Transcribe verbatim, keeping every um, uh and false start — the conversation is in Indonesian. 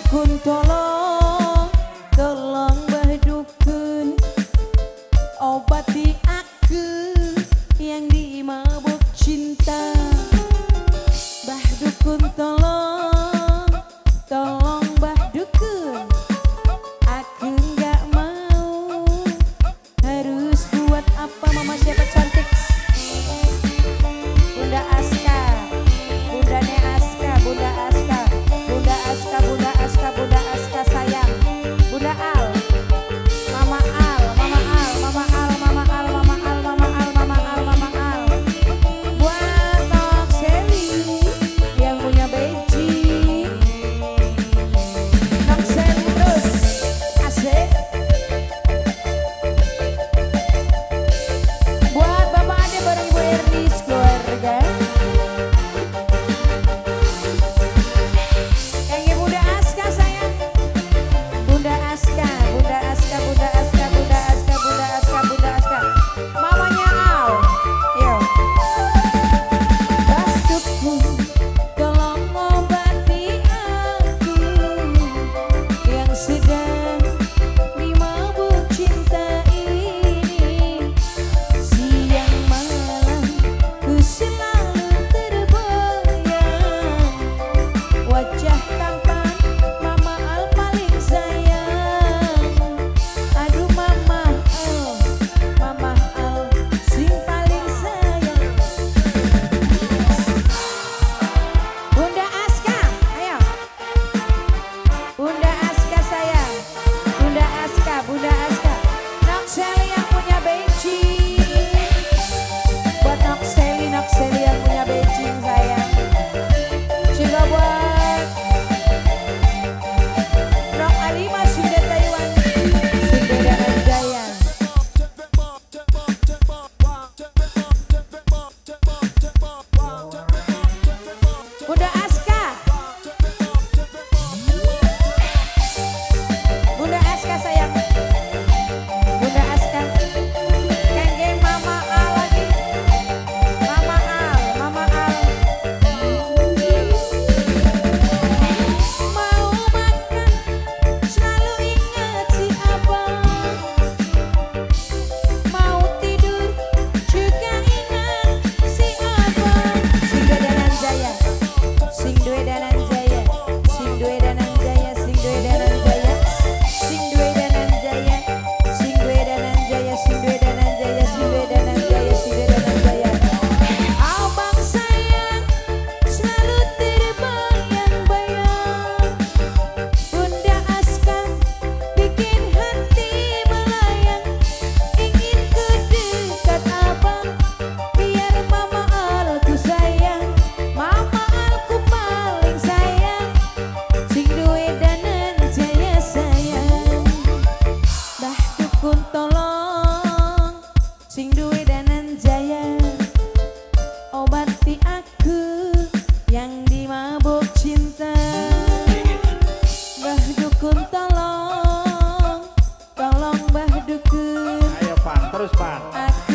dukun tolong, tolong Mbah dukun, obati aku yang dimabuk cinta. Mbah dukun tolong, tolong Mbah dukun, aku nggak mau harus buat apa. Mama siapa cantik? Bunda Aska, Bunda Ne Aska, Bunda Aska, Bunda Aska, Bunda Aska, Bunda Aska sayang, Bunda Al, Mama Al, Mama Al, Mama Al, Mama Al, Mama Al, Mama Al, Mama Al, Mama Al. Buat Nok Seli yang punya beci, Nok Seli terus asik. Buat Bapak Ade bareng Ibu Ernis keluarga. Yang Ibu Bunda Aska sayang, Bunda Aska, Bunda Aska, Bunda Aska, Bunda Aska, Bunda Aska, Bunda Aska. Mamanya Al, yo. Mbah dukun, tolong obati aku yang sedang dimabuk cinta ini. Siang malam ku selalu terbayang wajah tampan Mama Al paling sayang. Aduh Mama Al, Mama Al sing paling sayang. Bunda Aska, ayo. Bunda Aska sayang, Bunda Aska, Bunda Aska. Nok Seli yang punya beci, buat Nok Seli, Nok Seli yang punya beci sayang. Juga buat Nok Alima Sunda Taiwan, Sunda dan Jaya. Bunda Aska, Bunda Aska sayang, Bunda Aska. Kangge Mama Al lagi, Mama Al, Mama Al. Mau makan selalu ingat si abang, mau tidur juga ingat si abang. Sing Dwe Danan Jaya, Sing Dwe Danan Jaya, Sing Dwe Danan Jaya, Sing Dwe Danan Jaya, Sing Dwe Danan Jaya, Sing Dwe Danan Jaya, Sing Dwe Danan Jaya, Sing Dwe Danan Jaya, Sing Dwe Danan Jaya. Abang sayang selalu terbayang-bayang, Bunda Aska bikin hati melayang, ingin ku dekat abang biar Mama Al ku sayang, Mama Al ku paling sayang, Sing Dwe Danan Jaya sayang. Mbah dukun tolong, Sing Dwe Danan Jaya, obati aku yang dimabuk cinta. Mbah dukun tolong, tolong Mbah dukun, Ayo Pan, terus Pan. aku